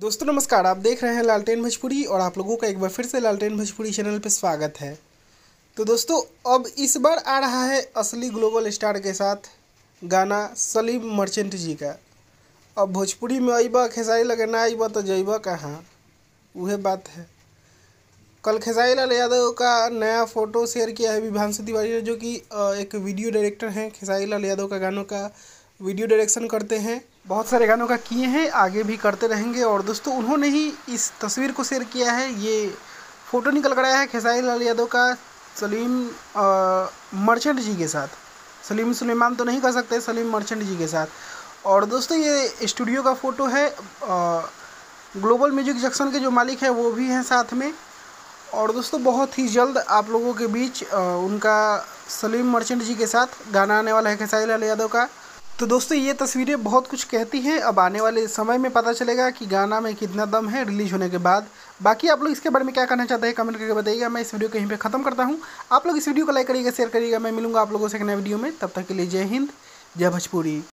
दोस्तों नमस्कार, आप देख रहे हैं लालटेन भोजपुरी और आप लोगों का एक बार फिर से लालटेन भोजपुरी चैनल पे स्वागत है। तो दोस्तों अब इस बार आ रहा है असली ग्लोबल स्टार के साथ गाना सलीम मर्चेंट जी का। अब भोजपुरी में अइबा खेसारी लगे ना अइबा तो जइबा कहाँ, वह बात है। कल खेसारी लाल यादव का नया फ़ोटो शेयर किया है विभांशु तिवारी ने, जो कि एक वीडियो डायरेक्टर हैं। खेसारी लाल यादव का गानों का वीडियो डायरेक्शन करते हैं, बहुत सारे गानों का किए हैं, आगे भी करते रहेंगे। और दोस्तों उन्होंने ही इस तस्वीर को शेयर किया है। ये फ़ोटो निकल कर आया है खेसारी लाल यादव का सलीम मर्चेंट जी के साथ। सलीम सुलेमान तो नहीं कर सकते, सलीम मर्चेंट जी के साथ। और दोस्तों ये स्टूडियो का फ़ोटो है। ग्लोबल म्यूजिक जंक्शन के जो मालिक हैं वो भी हैं साथ में। और दोस्तों बहुत ही जल्द आप लोगों के बीच उनका सलीम मर्चेंट जी के साथ गाना आने वाला है खेसारी लाल यादव का। तो दोस्तों ये तस्वीरें बहुत कुछ कहती हैं। अब आने वाले समय में पता चलेगा कि गाना में कितना दम है रिलीज होने के बाद। बाकी आप लोग इसके बारे में क्या कहना चाहते हैं कमेंट करके बताइएगा। मैं इस वीडियो को यहीं पे ख़त्म करता हूँ। आप लोग इस वीडियो को लाइक करिएगा, शेयर करिएगा। मैं मिलूंगा आप लोगों से एक नए वीडियो में। तब तक के लिए जय हिंद, जय भोजपुरी।